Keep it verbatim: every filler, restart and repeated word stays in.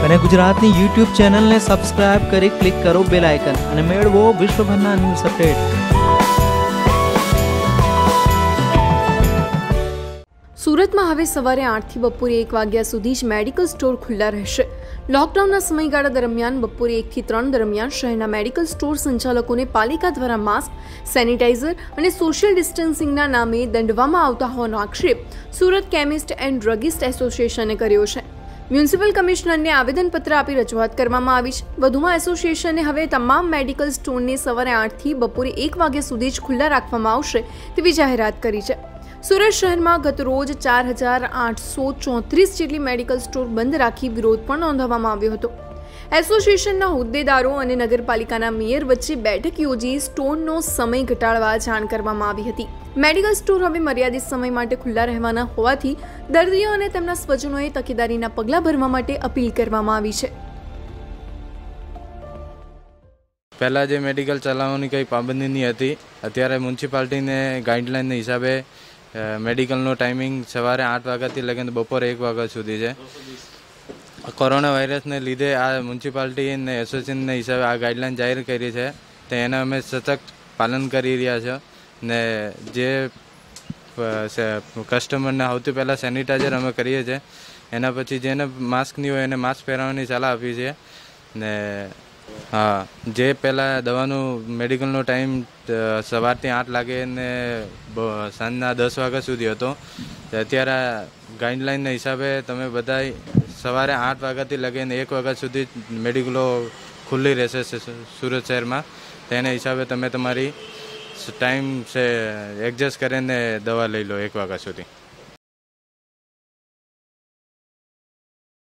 અને ગુજરાતની યુટ્યુબ ચેનલને સબસ્ક્રાઇબ કરી ક્લિક કરો બેલ આઇકન અને મેળવો વિશ્વભરના ન્યૂઝ અપડેટ। સુરતમાં હવે સવારે આઠથી બપોરે એક વાગ્યા સુધી જ મેડિકલ સ્ટોર ખુલ્લા રહેશે। લોકડાઉનના સમયગાળા દરમિયાન બપોરે એકથી ત્રણ દરમિયાન શહેરના મેડિકલ સ્ટોર સંચાલકોને પાલિકા દ્વારા માસ્ક, સેનિટાઇઝર અને સોશિયલ ડિસ્ટન્સિંગના નામે દંડવામાં આવતા હોવાનો આક્ષેપ સુરત કેમિસ્ટ એન્ડ ડ્રગિસ્ટ એસોસિએશને કર્યો છે। મ્યુનિસિપલ કમિશનરને આવેદનપત્ર આપી રજૂઆત કરવામાં આવી છે। વધુમાં એસોસિએશને હવે તમામ મેડિકલ સ્ટોરને સવારે આઠથી બપોરે એક વાગ્યા સુધી જ ખુલ્લા રાખવામાં આવશે તેવી જાહેરાત કરી છે। સુરત શહેરમાં ગત રોજ ચાર હજાર આઠસો ચોત્રીસ જેટલી મેડિકલ સ્ટોર બંધ રાખી વિરોધ પણ નોંધાવવામાં આવ્યો હતો। એસોસિએશનના હોદ્દેદારો અને નગરપાલિકાના મેયર વચ્ચે બેઠક યોજી સ્ટોરનો સમય ઘટાડવા જાણ કરવામાં આવી હતી। મેડિકલ સ્ટોર હવે મર્યાદિત સમય માટે ખુલ્લા રહેવાના હોવાથી દર્દીઓ અને તેમના સ્વજનોએ તકેદારીના પગલાં ભરવા માટે અપીલ કરવામાં આવી છે। પહેલાં જે મેડિકલ ચલાવવાની કંઈ પાબંદી નહીં હતી, અત્યારે મ્યુનિસિપાલિટીને ગાઈડલાઇનના હિસાબે મેડિકલનો ટાઈમિંગ સવારે આઠ વાગ્યાથી લઈને બપોરે એક વાગ્યા સુધી છે। કોરોના વાયરસને લીધે આ મ્યુનિસિપાલિટી અને એસોસિએશનના હિસાબે આ ગાઈડલાઇન જાહેર કરી છે, તો એના અમે સતત પાલન કરી રહ્યા છે। ને જે કસ્ટમરને સૌથી પહેલાં સેનિટાઈઝર અમે કરીએ છીએ, એના પછી જેને માસ્ક નહીં હોય એને માસ્ક પહેરવાની સલાહ આપી છે। ને હા, જે પહેલાં દવાનું મેડિકલનો ટાઈમ સવારથી આઠ લાગે ને સાંજના દસ વાગ્યા સુધી હતો, અત્યારે ગાઈડલાઇનના હિસાબે તમે બધા સવારે આઠ વાગ્યાથી લગીને એક વાગ્યા સુધી મેડિકલો ખુલ્લી રહેશે સુરત શહેરમાં। તેના હિસાબે તમે તમારી ટાઈમ છે એડજસ્ટ કરીને દવા લઈ લો એક વાગ્યા સુધી।